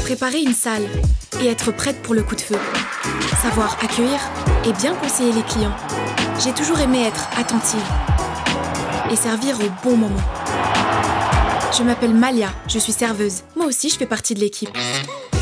Préparer une salle et être prête pour le coup de feu. Savoir accueillir et bien conseiller les clients. J'ai toujours aimé être attentive et servir au bon moment. Je m'appelle Malia, je suis serveuse. Moi aussi, je fais partie de l'équipe.